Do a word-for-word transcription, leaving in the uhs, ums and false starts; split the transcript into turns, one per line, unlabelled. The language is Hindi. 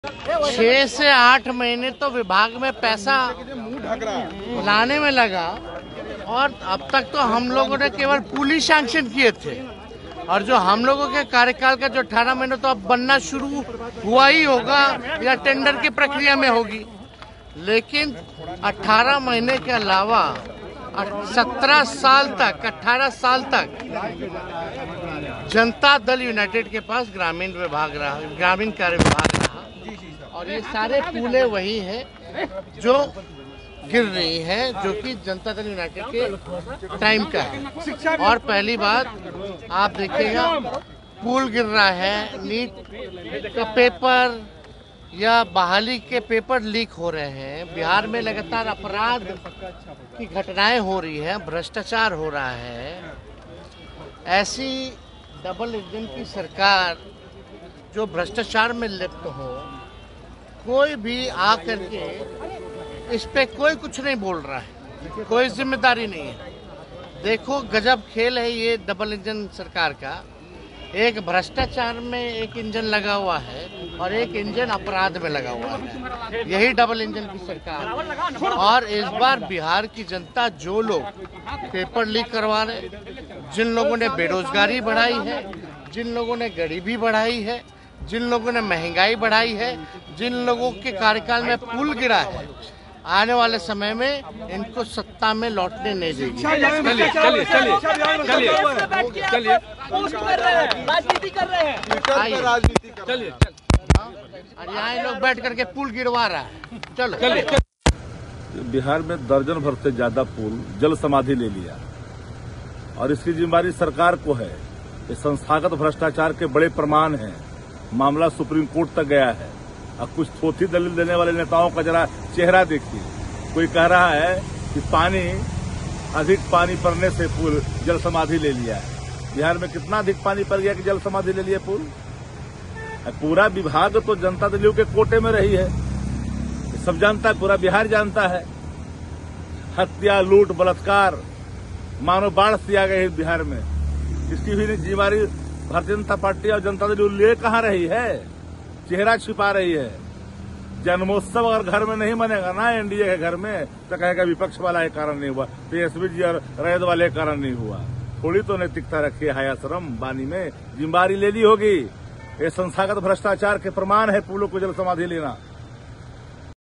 छह से आठ महीने तो विभाग में पैसा लाने में लगा और अब तक तो हम लोगों ने केवल पुल ही सैंक्शन किए थे और जो हम लोगों के कार्यकाल का जो अठारह महीने तो अब बनना शुरू हुआ ही होगा या टेंडर की प्रक्रिया में होगी। लेकिन अठारह महीने के अलावा सत्रह साल तक अठारह साल तक जनता दल यूनाइटेड के पास ग्रामीण विभाग रहा, ग्रामीण कार्य विभाग रहा और ये सारे पुलें वही हैं जो गिर रही हैं, जो कि जनता दल यूनाइटेड के टाइम का है। और पहली बात आप देखिएगा, पुल गिर रहा है, नीट का पेपर या बहाली के पेपर लीक हो रहे हैं, बिहार में लगातार अपराध की घटनाएं हो रही हैं, भ्रष्टाचार हो रहा है। ऐसी डबल इंजन की सरकार जो भ्रष्टाचार में लिप्त हो, कोई भी आकर के इस पे कोई कुछ नहीं बोल रहा है, कोई जिम्मेदारी नहीं है। देखो गजब खेल है ये डबल इंजन सरकार का। एक भ्रष्टाचार में एक इंजन लगा हुआ है और एक इंजन अपराध में लगा हुआ है, यही डबल इंजन की सरकार। और इस बार बिहार की जनता जो लोग पेपर लीक करवा रहे, जिन लोगों ने बेरोजगारी बढ़ाई है, जिन लोगों ने गरीबी बढ़ाई है, जिन लोगों ने महंगाई बढ़ाई है, जिन लोगों के कार्यकाल में पुल गिरा है, आने वाले समय में इनको सत्ता में लौटने नहीं देगी।
चलिए चलिए चलिए चलिए चलिए
राजनीति कर रहे हैं,
राजनीति चलिए
और यहाँ लोग बैठ करके पुल गिरवा रहा है। चलो
चलिए।
बिहार में दर्जन भर से ज्यादा पुल जल समाधि ले लिया और इसकी जिम्मेदारी सरकार को है। ये संस्थागत भ्रष्टाचार के बड़े प्रमाण हैं। मामला सुप्रीम कोर्ट तक गया है। अब कुछ थोथी दलील देने वाले नेताओं का जरा चेहरा देखिए। कोई कह रहा है कि पानी अधिक पानी पड़ने से पुल जल समाधि ले लिया है। बिहार में कितना अधिक पानी पड़ गया कि जल समाधि ले लिया पुल? पूरा विभाग तो जनता दल के कोटे में रही है, सब जानता है, पूरा बिहार जानता है। हत्या, लूट, बलात्कार, मानो बाढ़ सी आ गई बिहार में। इसकी भी जिम्मेदारी भारतीय जनता पार्टी और जनता दल ले कहाँ रही है? चेहरा छिपा रही है। जन्मोत्सव अगर घर में नहीं बनेगा ना एनडीए के घर में, तो कहेगा विपक्ष वाला एक कारण नहीं हुआ, तेजस्वी जी और रैद वाले कारण नहीं हुआ। थोड़ी तो नैतिकता रखी है, हया शर्म बानी में जिम्मेदारी ले ली होगी। ये संस्थागत भ्रष्टाचार के प्रमाण है पुलों को जल समाधि लेना।